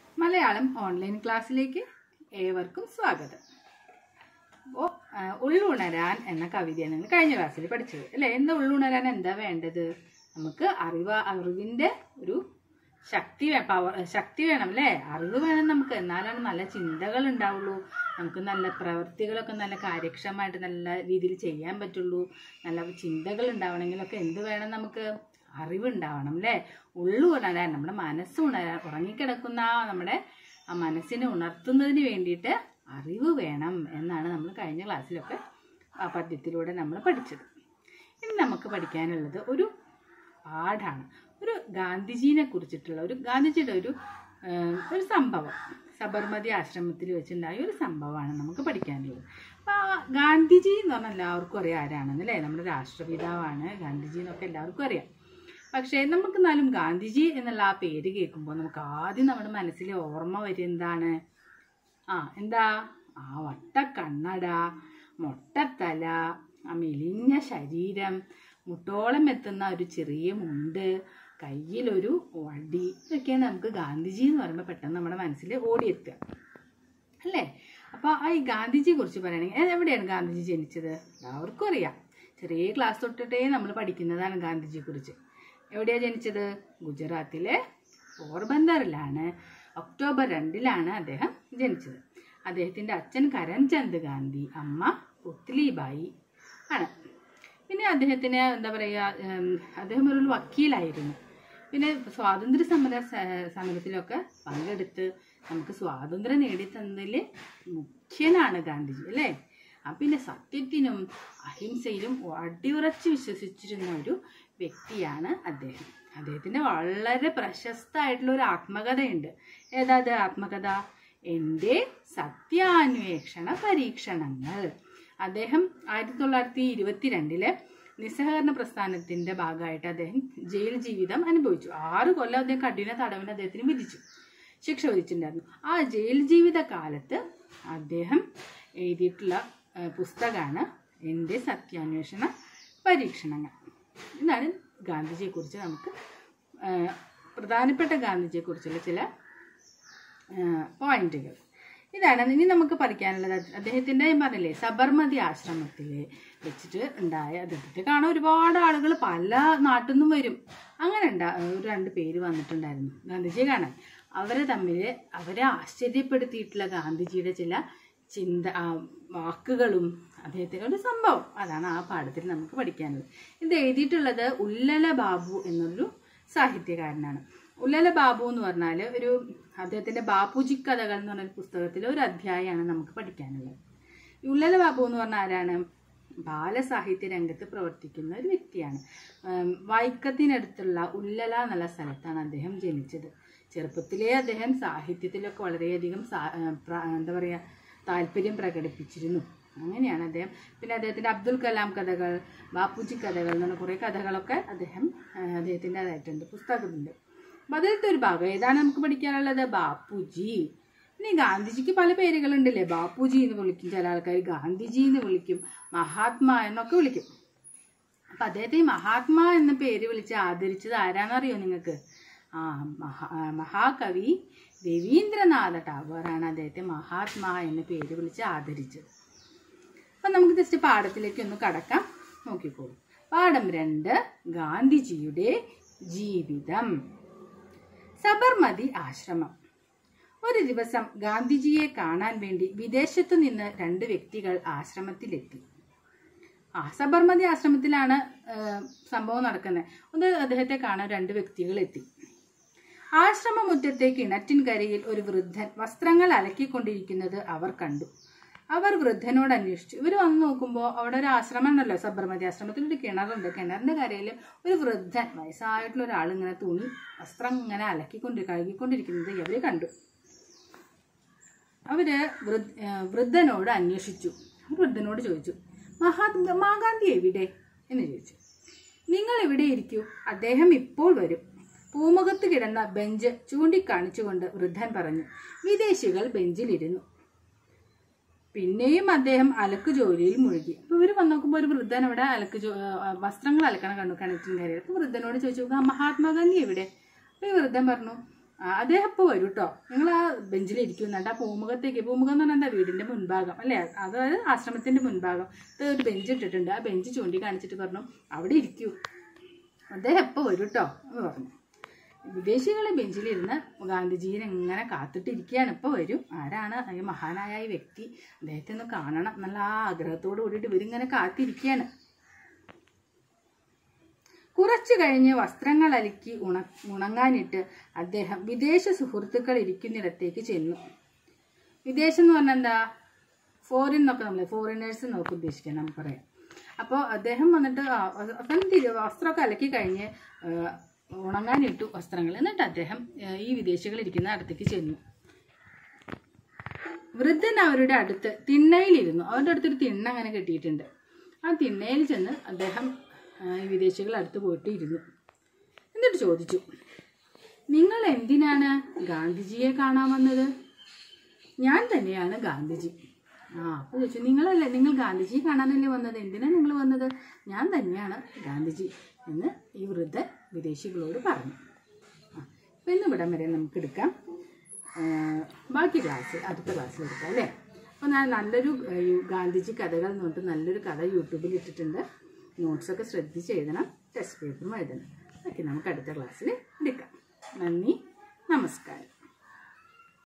Malayalam online ക്ലാസ്സിലേക്ക് ഏവർക്കും സ്വാഗതം. അപ്പോൾ ഉള്ളുണരാൻ എന്ന കവിതയാണ് നിങ്ങൾ കഴിഞ്ഞ ക്ലാസ്സിൽ പഠിച്ചത് അല്ലേ? എന്താ ഉള്ളുണരാൻ എന്താ വേണ്ടത്? നമുക്ക് അറിവിൻ്റെ ഒരു ശക്തി വേണം അല്ലേ? അറിവ് വേണം നമുക്ക്, എന്നാലാണ് നല്ല ചിന്തകൾ ഉണ്ടാവുള്ളൂ, നമുക്ക് നല്ല പ്രവൃത്തികളൊക്കെ നല്ല കാര്യക്ഷമമായിട്ട് നല്ല രീതിയിൽ ചെയ്യാൻ പറ്റുള്ളൂ. നല്ല ചിന്തകൾ ഉണ്ടാവണമെങ്കിലൊക്കെ എന്ത് വേണം? നമുക്ക് അറിവുണ്ടാവണം അല്ലേ? ഉള്ളുണരാൻ, നമ്മുടെ മനസ്സ് ഉറങ്ങിക്കിടക്കുന്ന നമ്മുടെ ആ മനസ്സിനെ ഉണർത്തുന്നതിന് വേണ്ടിയിട്ട് അറിവ് വേണം എന്നാണ് നമ്മൾ കഴിഞ്ഞ ക്ലാസ്സിലൊക്കെ ആ പദ്യത്തിലൂടെ നമ്മൾ പഠിച്ചത്. ഇനി നമുക്ക് പഠിക്കാനുള്ളത് ഒരു പാഠാണ്. ഒരു ഗാന്ധിജീനെ കുറിച്ചിട്ടുള്ള ഗാന്ധിജിയുടെ ഒരു സംഭവം, സബർമതി ആശ്രമത്തിൽ വെച്ചുണ്ടായ ഒരു സംഭവമാണ് നമുക്ക് പഠിക്കാനുള്ളത്. അപ്പോൾ ആ ഗാന്ധിജി എന്ന് പറഞ്ഞാൽ എല്ലാവർക്കും അറിയാം ആരാണെന്ന് അല്ലേ? നമ്മുടെ രാഷ്ട്രപിതാവാണ് ഗാന്ധിജി എന്നൊക്കെ എല്ലാവർക്കും അറിയാം. പക്ഷേ നമുക്ക് എന്നാലും ഗാന്ധിജി എന്നുള്ള ആ പേര് കേൾക്കുമ്പോൾ നമുക്ക് ആദ്യം നമ്മുടെ മനസ്സിൽ ഓർമ്മ വരും എന്താണ്? എന്താ? ആ വട്ട കണ്ണട, മൊട്ടത്തല, ആ മെലിഞ്ഞ ശരീരം, മുട്ടോളം എത്തുന്ന ഒരു ചെറിയ മുണ്ട്, കയ്യിലൊരു വടി, ഇതൊക്കെയാണ് നമുക്ക് ഗാന്ധിജി എന്ന് പറയുമ്പോൾ പെട്ടെന്ന് നമ്മുടെ മനസ്സിൽ ഓടിയെത്തുക അല്ലേ? അപ്പോൾ ഈ ഗാന്ധിജിയെ കുറിച്ച് പറയുകയാണെങ്കിൽ എവിടെയാണ് ഗാന്ധിജി ജനിച്ചത്? എല്ലാവർക്കും അറിയാം. ചെറിയ ക്ലാസ് തൊട്ടിട്ടേ നമ്മൾ പഠിക്കുന്നതാണ് ഗാന്ധിജിയെ കുറിച്ച്. എവിടെയാണ് ജനിച്ചത്? ഗുജറാത്തിലെ പോർബന്ദറിലാണ്. ഒക്ടോബർ 2 അദ്ദേഹം ജനിച്ചത്. അദ്ദേഹത്തിൻ്റെ അച്ഛൻ കരംചന്ദ് ഗാന്ധി, അമ്മ പുത്ലിബായി ആണ്. പിന്നെ അദ്ദേഹത്തിന് എന്താ പറയുക, അദ്ദേഹം ഒരു വക്കീലായിരുന്നു. പിന്നെ സ്വാതന്ത്ര്യ സമരത്തിലൊക്കെ പങ്കെടുത്ത് നമുക്ക് സ്വാതന്ത്ര്യം നേടിത്തന്നതിൽ മുഖ്യനാണ് ഗാന്ധിജി അല്ലേ? പിന്നെ സത്യത്തിനും അഹിംസയിലും അടിയുറച്ച് വിശ്വസിച്ചിരുന്ന ഒരു വ്യക്തിയാണ് അദ്ദേഹം. അദ്ദേഹത്തിൻ്റെ വളരെ പ്രശസ്തമായിട്ടുള്ള ഒരു ആത്മകഥയുണ്ട്. ഏതാത് ആത്മകഥ? എൻ്റെ സത്യാന്വേഷണ പരീക്ഷണങ്ങൾ. അദ്ദേഹം 1922 നിസ്സഹകരണ പ്രസ്ഥാനത്തിൻ്റെ ഭാഗമായിട്ട് അദ്ദേഹം ജയിൽ ജീവിതം അനുഭവിച്ചു. 6 കൊല്ലം അദ്ദേഹം കഠിന തടവിന് അദ്ദേഹത്തിന് ശിക്ഷ വിധിച്ചിട്ടുണ്ടായിരുന്നു. ആ ജയിൽ ജീവിത കാലത്ത് അദ്ദേഹം എഴുതിയിട്ടുള്ള പുസ്തകമാണ് എൻ്റെ സത്യാന്വേഷണ പരീക്ഷണങ്ങൾ. ഇതാണ് ഗാന്ധിജിയെക്കുറിച്ച് നമുക്ക് പ്രധാനപ്പെട്ട ഗാന്ധിജിയെക്കുറിച്ചുള്ള ചില പോയിന്റുകൾ. ഇതാണ് ഇനി നമുക്ക് പഠിക്കാനുള്ളത്. അദ്ദേഹത്തിൻ്റെ ഞാൻ പറഞ്ഞില്ലേ, സബർമതി ആശ്രമത്തിൽ വെച്ചിട്ട് ഉണ്ടായ അദ്ദേഹത്തെ കാണാൻ ഒരുപാട് ആളുകൾ പല നാട്ടിൽ നിന്നും വരും. അങ്ങനെ 2 പേര് വന്നിട്ടുണ്ടായിരുന്നു ഗാന്ധിജിയെ കാണാൻ. അവരെ ആശ്ചര്യപ്പെടുത്തിയിട്ടുള്ള ഗാന്ധിജിയുടെ ചില വാക്കുകളും അദ്ദേഹത്തിൻ്റെ ഒരു സംഭവം, അതാണ് ആ പാഠത്തിൽ നമുക്ക് പഠിക്കാനുള്ളത്. ഇത് എഴുതിയിട്ടുള്ളത് ഉല്ലല ബാബു എന്നൊരു സാഹിത്യകാരനാണ്. ഉല്ലല ബാബു എന്ന് പറഞ്ഞാൽ അദ്ദേഹത്തിൻ്റെ ബാപ്പുജി കഥകൾ എന്ന് പറഞ്ഞൊരു പുസ്തകത്തിലെ ഒരു അധ്യായമാണ് നമുക്ക് പഠിക്കാനുള്ളത്. ഉല്ലല ബാബു എന്ന് പറഞ്ഞാൽ ആരാണ്? ബാലസാഹിത്യ രംഗത്ത് പ്രവർത്തിക്കുന്ന ഒരു വ്യക്തിയാണ്. വൈക്കത്തിനടുത്തുള്ള ഉല്ലല എന്നുള്ള സ്ഥലത്താണ് അദ്ദേഹം ജനിച്ചത്. ചെറുപ്പത്തിലേ അദ്ദേഹം സാഹിത്യത്തിലൊക്കെ വളരെയധികം എന്താ പറയുക താല്പര്യം പ്രകടിപ്പിച്ചിരുന്നു. അങ്ങനെയാണ് അദ്ദേഹം. പിന്നെ അദ്ദേഹത്തിൻ്റെ അബ്ദുൽ കലാം കഥകൾ, ബാപ്പുജി കഥകൾ എന്ന് പറഞ്ഞ കുറേ കഥകളൊക്കെ അദ്ദേഹത്തിൻ്റെതായിട്ടുണ്ട്, പുസ്തകമുണ്ട്. അപ്പം അതിലത്തെ ഒരു ഭാഗം ഏതാണ് നമുക്ക് പഠിക്കാനുള്ളത്? ബാപ്പുജി. പിന്നെ ഗാന്ധിജിക്ക് പല പേരുകളുണ്ടല്ലേ? ബാപ്പുജി എന്ന് വിളിക്കും ചില ആൾക്കാർ, ഗാന്ധിജി എന്ന് വിളിക്കും, മഹാത്മാ എന്നൊക്കെ വിളിക്കും. അപ്പം അദ്ദേഹത്തെ ഈ മഹാത്മാ എന്ന പേര് വിളിച്ച് ആദരിച്ചത് ആരാണെന്നറിയോ നിങ്ങൾക്ക്? മഹാകവി രവീന്ദ്രനാഥ ടാഗോറാണ് അദ്ദേഹത്തെ മഹാത്മാ എന്ന പേര് വിളിച്ച് ആദരിച്ചത്. അപ്പം നമുക്ക് ജസ്റ്റ് പാഠത്തിലേക്ക് ഒന്ന് കടക്കാം. നോക്കിക്കോളൂ. പാഠം 2, ഗാന്ധിജിയുടെ ജീവിതം. സബർമതി ആശ്രമം. ഒരു ദിവസം ഗാന്ധിജിയെ കാണാൻ വേണ്ടി വിദേശത്തു നിന്ന് 2 വ്യക്തികൾ ആശ്രമത്തിലെത്തി. സബർമതി ആശ്രമത്തിലാണ് സംഭവം നടക്കുന്നത്. അദ്ദേഹത്തെ കാണാൻ 2 വ്യക്തികൾ എത്തി. ആശ്രമമുറ്റത്തെ കിണറ്റിൻകരയിൽ ഒരു വൃദ്ധൻ വസ്ത്രങ്ങൾ അലക്കിക്കൊണ്ടിരിക്കുന്നത് അവർ കണ്ടു. അവർ വൃദ്ധനോട് അന്വേഷിച്ചു. ഇവർ വന്ന് നോക്കുമ്പോൾ അവിടെ ഒരു ആശ്രമം ഉണ്ടല്ലോ, സബർമതി ആശ്രമത്തിൽ ഒരു കിണറുണ്ട്. കിണറിന്റെ കരയിൽ ഒരു വൃദ്ധൻ, വയസ്സായിട്ടുള്ള ഒരാൾ ഇങ്ങനെ വസ്ത്രം ഇങ്ങനെ കഴുകിക്കൊണ്ടിരിക്കുന്നത് ഇവർ കണ്ടു. അവര് വൃദ്ധനോട് അന്വേഷിച്ചു. വൃദ്ധനോട് ചോദിച്ചു, മഹാത്മാഗാന്ധി എവിടെ എന്ന് ചോദിച്ചു. നിങ്ങൾ എവിടെ ഇരിക്കൂ, അദ്ദേഹം ഇപ്പോൾ വരും. പൂമുഖത്ത് കിടന്ന ബെഞ്ച് ചൂണ്ടിക്കാണിച്ചുകൊണ്ട് വൃദ്ധൻ പറഞ്ഞു. വിദേശികൾ ബെഞ്ചിലിരുന്നു. പിന്നെയും അദ്ദേഹം അലക്ക് ജോലിയിൽ മുഴുകി. അപ്പോൾ ഇവർ വന്ന് നോക്കുമ്പോൾ ഒരു വൃദ്ധൻ അവിടെ വസ്ത്രങ്ങൾ അലക്കണം കണ്ടു കിണറ്റിൻ കരയിൽ. അപ്പോൾ വൃദ്ധനോട് ചോദിച്ചു, മഹാത്മാഗാന്ധി എവിടെ? അപ്പോൾ ഈ വൃദ്ധൻ പറഞ്ഞു, അദ്ദേഹം ഇപ്പോൾ വരും കേട്ടോ, നിങ്ങൾ ആ ബെഞ്ചിലിരിക്കും. എന്നിട്ട് ആ പൂമുഖത്തേക്ക്, പൂമുഖം എന്ന് പറഞ്ഞാൽ എന്താ, വീടിൻ്റെ മുൻഭാഗം അല്ലേ, അതായത് ആശ്രമത്തിൻ്റെ മുൻഭാഗം ഒരു ബെഞ്ച് ഇട്ടിട്ടുണ്ട്. ആ ബെഞ്ച് ചൂണ്ടിക്കാണിച്ചിട്ട് പറഞ്ഞു അവിടെ ഇരിക്കൂ, അദ്ദേഹം എപ്പോൾ വരും കേട്ടോ എന്ന് പറഞ്ഞു. വിദേശികളെ ബെഞ്ചിലിരുന്ന് ഗാന്ധിജീനെ ഇങ്ങനെ കാത്തിട്ടിരിക്കുകയാണ്. ഇപ്പോൾ വരും. ആരാണ് ഈ മഹാനായ ഈ വ്യക്തി, അദ്ദേഹത്തെ ഒന്ന് കാണണം എന്നുള്ള ആ ആഗ്രഹത്തോട് കൂടിയിട്ട് ഇവരിങ്ങനെ കാത്തിരിക്കുകയാണ്. കുറച്ചു കഴിഞ്ഞ് വസ്ത്രങ്ങൾ അലക്കി ഉണങ്ങാനിട്ട് അദ്ദേഹം വിദേശ സുഹൃത്തുക്കൾ ഇരിക്കുന്നിടത്തേക്ക് ചെന്നു. വിദേശം എന്ന് പറഞ്ഞാൽ എന്താ, ഫോറിൻ എന്നൊക്കെ നമ്മൾ ഫോറിനേഴ്സ് എന്നൊക്കെ ഉദ്ദേശിക്കാൻ നമുക്ക് പറയാം. അപ്പോൾ അദ്ദേഹം വന്നിട്ട് വസ്ത്രമൊക്കെ അലക്കി കഴിഞ്ഞ് ഉണങ്ങാനിട്ടു വസ്ത്രങ്ങൾ. എന്നിട്ട് അദ്ദേഹം ഈ വിദേശികൾ ഇരിക്കുന്ന അടുത്തേക്ക് ചെന്നു. വൃദ്ധൻ അവരുടെ അടുത്ത് തിണ്ണയിലിരുന്നു. അവരുടെ അടുത്തൊരു തിണ്ണ അങ്ങനെ കെട്ടിയിട്ടുണ്ട്. ആ തിണ്ണയിൽ ചെന്ന് അദ്ദേഹം ഈ വിദേശികൾ അടുത്ത് പോയിട്ട് ഇരുന്നു. എന്നിട്ട് ചോദിച്ചു, നിങ്ങൾ എന്തിനാണ് ഗാന്ധിജിയെ കാണാൻ വന്നത്? ഞാൻ തന്നെയാണ് ഗാന്ധിജി. അപ്പോൾ ചോദിച്ചു, നിങ്ങൾ ഗാന്ധിജിയെ കാണാനല്ലേ വന്നത്? എന്തിനാണ് നിങ്ങൾ വന്നത്? ഞാൻ തന്നെയാണ് ഗാന്ധിജി എന്ന് ഈ വൃദ്ധൻ വിദേശികളോട് പറഞ്ഞു. അപ്പോൾ ഇന്ന് ഇവിടം വരെ നമുക്ക് എടുക്കാം. ബാക്കി അടുത്ത ക്ലാസ്സിൽ എടുക്കാം അല്ലേ. അപ്പോൾ ഞാൻ നല്ലൊരു ഗാന്ധിജി കഥകൾ എന്ന് പറഞ്ഞിട്ട് നല്ലൊരു കഥ യൂട്യൂബിൽ ഇട്ടിട്ടുണ്ട്. നോട്ട്സൊക്കെ ശ്രദ്ധിച്ച് എഴുതണം, ടെസ്റ്റ് പേപ്പറും എഴുതണം. ഓക്കെ, നമുക്ക് അടുത്ത ക്ലാസ്സിൽ എടുക്കാം. നന്ദി, നമസ്കാരം.